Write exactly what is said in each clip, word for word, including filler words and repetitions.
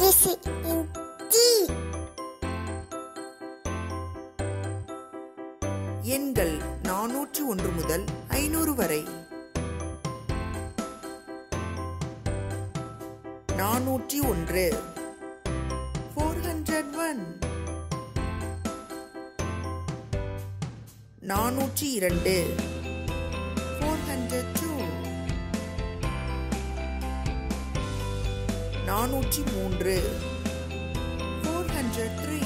This is G. எண்கள் நானூற்று ஒன்று முதல் ஐநூறு வரை. நானூற்றி ஒன்று four hundred one. நானூற்றி இரண்டு four hundred two. நானூற்றி மூன்று four hundred three.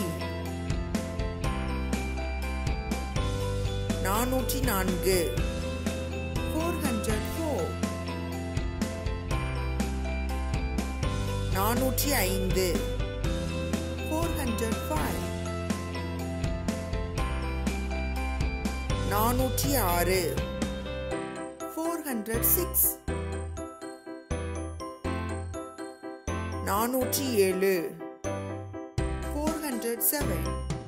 நானூற்றி நான்கு four hundred four. நானூற்றி ஐந்து four hundred five. நானூற்றி ஆறு four hundred six. நானூற்றி ஏழு four hundred seven.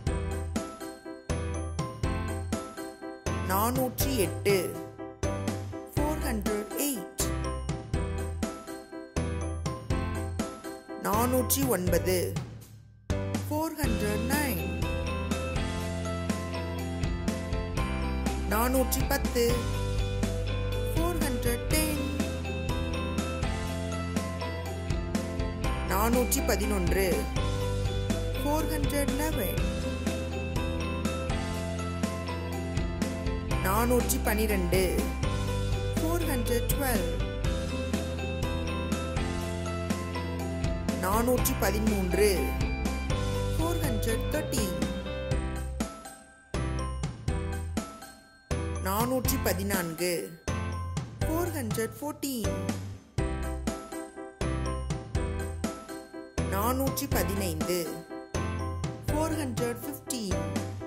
நானூற்றி எட்டு four hundred eight. நானூற்றி ஒன்பது four hundred nine. நானூற்றி பத்து four hundred ten. நானூற்றி பதினொன்று four hundred eleven. நானூற்றி பனிரெண்டு four hundred twelve. நானூற்றி பதிமூன்று four hundred thirteen. நானூற்றி பதினான்கு four hundred fourteen. நானூற்றி பதினைந்து four hundred fifteen.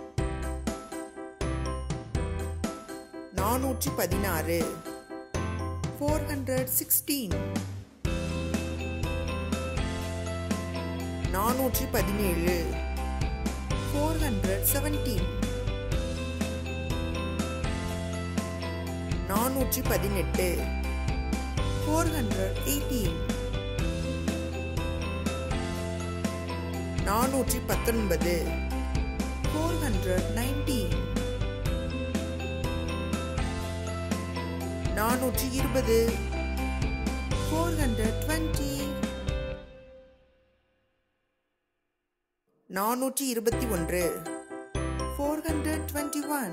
நானூற்றி பதினாறு four hundred sixteen. நானூற்றி பதினேழு four hundred seventeen. நானூற்றி பதினெட்டு four hundred eighteen. நானூற்றி பத்தொன்பது four hundred nineteen. நானூற்றி இருபது four hundred twenty. நானூற்றி இருபத்தி ஒன்று four hundred twenty-one.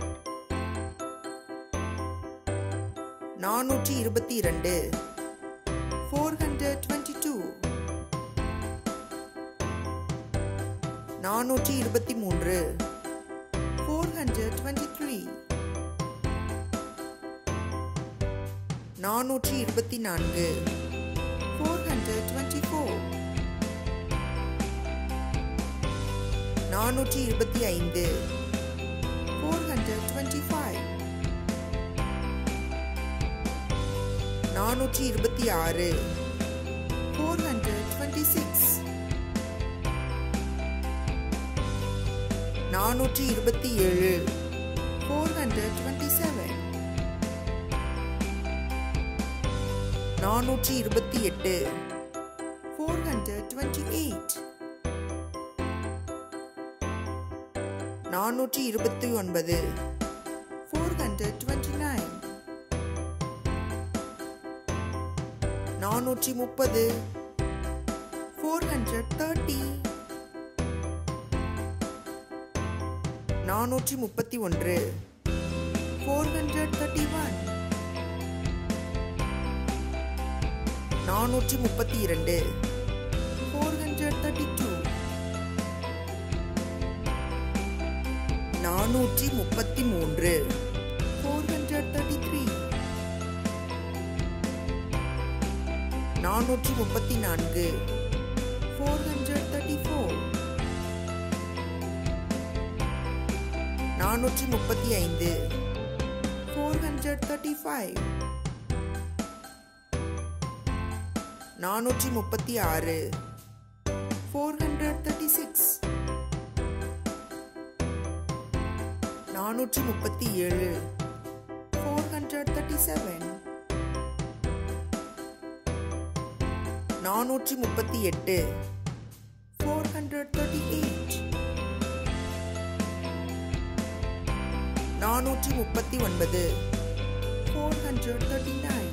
நானூற்றி இருபத்தி இரண்டு four hundred twenty-two. நானூற்றி இருபத்தி மூன்று four hundred twenty-three. நானூற்றி இருபத்தி நான்கு four hundred twenty-four. நானூற்றி இருபத்தி ஐந்து four hundred twenty-five. நானூற்றி இருபத்தி ஆறு four hundred twenty-six. நானூற்றி இருபத்தி ஏழு four hundred twenty-seven. நானூற்றி இருபத்தி எட்டு four hundred twenty-eight. நானூற்றி இருபத்தி ஒன்பது four hundred twenty-nine. நானூற்றி முப்பது four hundred thirty. நானூற்றி முப்பத்தி ஒன்று four hundred thirty-one. நானூற்றி முப்பத்தி இரண்டு four hundred thirty-two. நானூற்றி முப்பத்தி மூன்று four hundred thirty-three. நானூற்றி முப்பத்தி நான்கு four hundred thirty-four. நானூற்றி முப்பத்தி ஐந்து four hundred thirty-five. நானூற்றி முப்பத்தி ஆறு four hundred thirty-six. நானூற்றி முப்பத்தி ஏழு four hundred thirty-seven. நானூற்றி முப்பத்தி எட்டு நானூற்றி முப்பத்தி ஒன்பது. four hundred thirty-nine.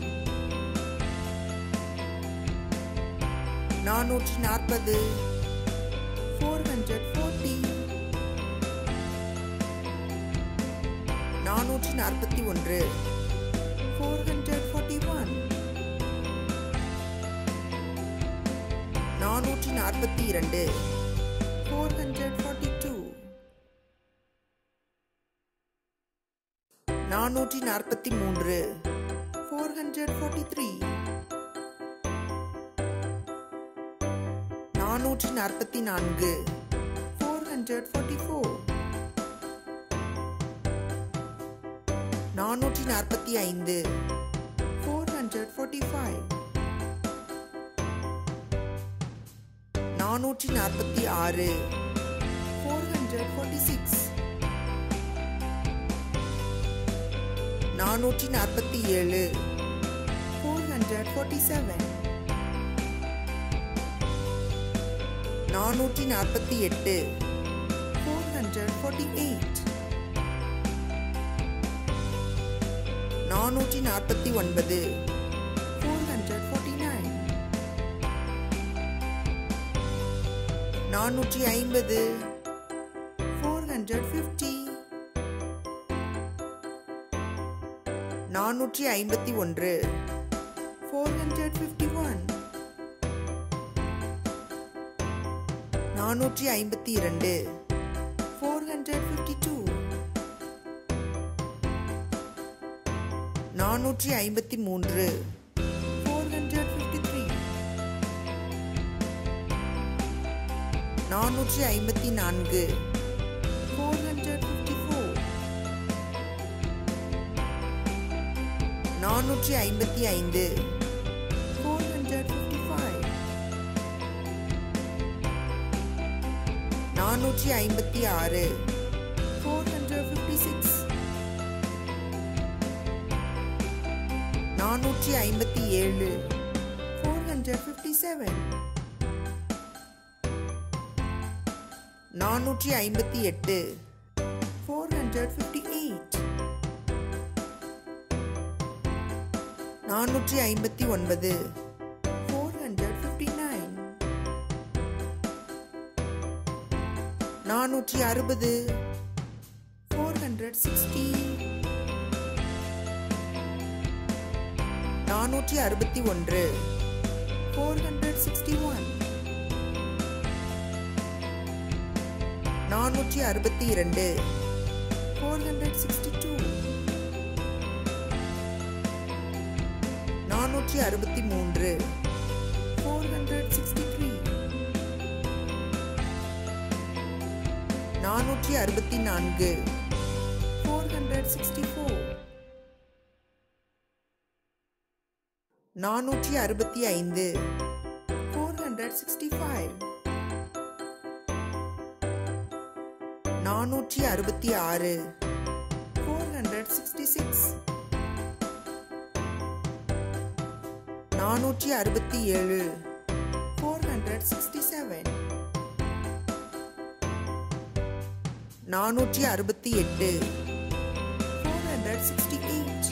நானூற்றி நாற்பது. four hundred forty. நானூற்றி நாற்பத்தி ஒன்று. four hundred forty-one. நானூற்றி நாற்பத்தி இரண்டு. four hundred forty-two. நானூற்றி நாற்பத்தி மூன்று. four hundred forty-three. நானூற்றி நாற்பத்தி நான்கு. four hundred forty-four. நானூற்றி நாற்பத்தி ஐந்து. four hundred forty-five. நானூற்றி நாற்பத்தி ஆறு. four hundred forty-six. நானூற்றி நாற்பத்தி ஏழு. four hundred forty-seven. நானூற்றி நாற்பத்தி எட்டு. four hundred forty-eight. நானூற்றி நாற்பத்தி ஒன்பது. four hundred forty-nine. நானூற்றி ஐம்பது. four hundred fifty. நானூற்றி ஐம்பத்தி ஒன்று. four hundred fifty-one. நானூற்றி ஐம்பத்தி இரண்டு. four hundred fifty-two. நானூற்றி ஐம்பத்தி மூன்று. four hundred fifty-three. நானூற்றி ஐம்பத்தி நான்கு. four hundred fifty-four. நானூற்றி ஐம்பத்தி ஐந்து. four hundred fifty-five. நானூற்றி ஐம்பத்தி ஆறு. four hundred fifty-six. நானூற்றி ஐம்பத்தி ஏழு. four hundred fifty-seven. நானூற்றி ஐம்பத்தி எட்டு. four hundred fifty-eight. நானூற்றி ஐம்பத்தி ஒன்பது. four hundred fifty-nine. நானூற்றி அறுபது. four hundred sixty. நானூற்றி அறுபத்தி ஒன்று. four hundred sixty-one. நானூற்றி அறுபத்தி இரண்டு. four hundred sixty-two. நானூற்றி அறுபத்தி மூன்று. four hundred sixty-three. நானூற்றி அறுபத்தி நான்கு. four hundred sixty-four. நானூற்றி அறுபத்தி ஐந்து. four hundred sixty-five. நானூற்றி அறுபத்தி ஆறு. four hundred sixty-six. நானூற்றி அறுபத்தி ஏழு. four hundred sixty-seven. நானூற்றி அறுபத்தி எட்டு. four hundred sixty-eight.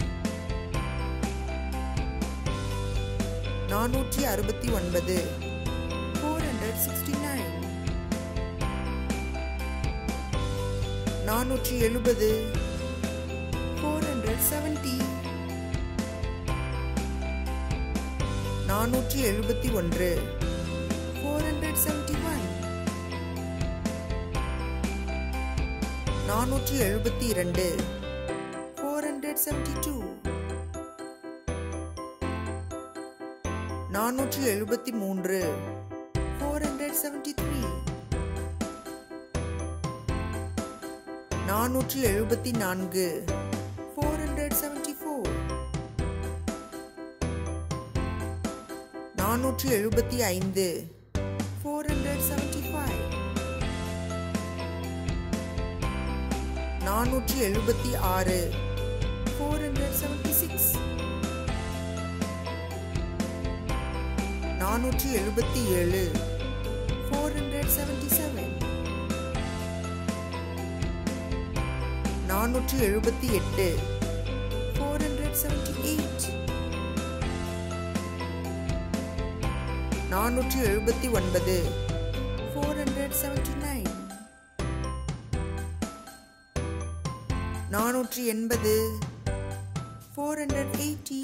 நானூற்றி அறுபத்தி ஒன்பது. four hundred sixty-nine. நானூற்றி எழுபது. four hundred seventy. நானூற்றி எழுபத்தி ஒன்று. four hundred seventy-one. நானூற்றி எழுபத்தி இரண்டு. four hundred seventy-two. நானூற்றி எழுபத்தி மூன்று. four hundred seventy-three. நானூற்றி எழுபத்தி நான்கு. four hundred seventy-four. நானூற்றி எழுபத்தி ஐந்து. four hundred seventy-five. நானூற்றி எழுபத்தி ஆறு. four hundred seventy-six. நானூற்றி எழுபத்தி ஏழு. four hundred seventy-seven. நானூற்றி எழுபத்தி எட்டு. four hundred seventy-eight. நானூற்றி எழுபத்தி ஒன்பது. four hundred seventy-nine. நானூற்றி எண்பது. four hundred eighty.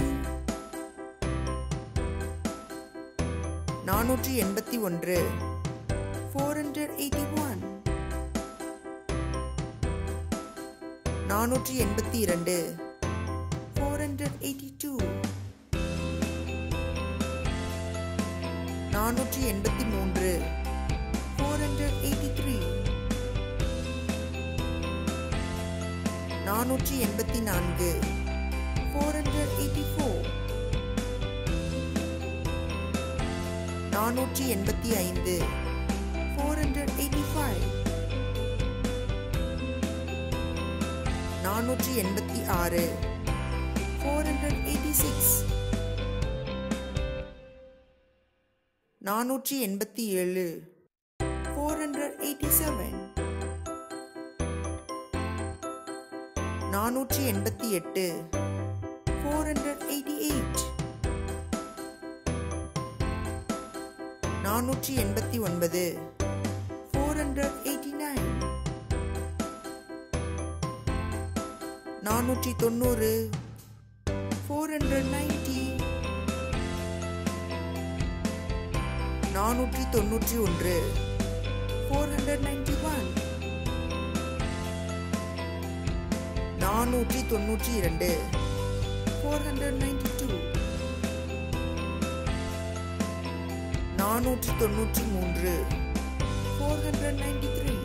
நானூற்றி எண்பத்தி ஒன்று. four hundred eighty-one. நானூற்றி எண்பத்தி இரண்டு. four hundred eighty-two. நானூற்றி எண்பத்தி மூன்று. four hundred eighty-three. நானூற்றி எண்பத்தி நான்கு. four hundred eighty-four. நானூற்றி எண்பத்தி ஐந்து. four hundred eighty-five. நானூற்றி எண்பத்தி ஆறு. four hundred eighty-six. நானூற்றி எண்பத்தி ஏழு. four hundred eighty-seven. நானூற்றி எண்பத்தி எட்டு. four hundred eighty-eight. நானூற்றி எண்பத்தி ஒன்பது. four hundred eighty-nine. நானூற்றி தொண்ணூறு. four hundred ninety. நானூற்றி தொண்ணூற்றி ஒன்று. four hundred ninety-one. நானூற்றி தொண்ணூற்றி இரண்டு. four hundred ninety-two. நானூற்றி தொண்ணூற்றி மூன்று. four hundred ninety-three.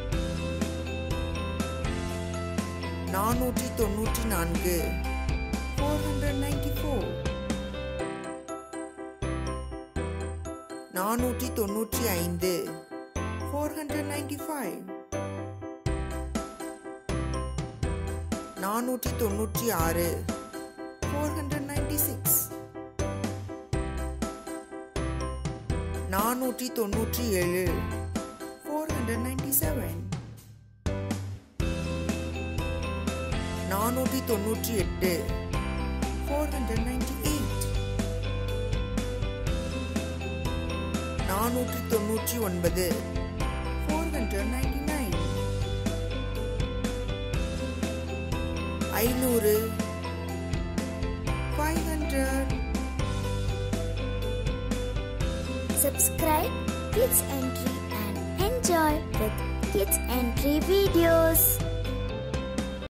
நானூற்றி தொண்ணூற்றி நான்கு. four hundred ninety-four. நானூற்றி தொண்ணூற்றி ஐந்து. four hundred ninety-five. நானூற்றி தொண்ணூற்றி ஆறு. four hundred ninety-six. நானூற்றி தொண்ணூற்றி ஏழு. four hundred ninety-seven. நானூற்றி தொண்ணூற்றி எட்டு. four hundred ninety-eight. நானூற்றி தொண்ணூற்றி ஒன்பது. four hundred ninety-nine. ஐநூறு. five hundred. Subscribe Kids Entry and enjoy with Kids Entry videos.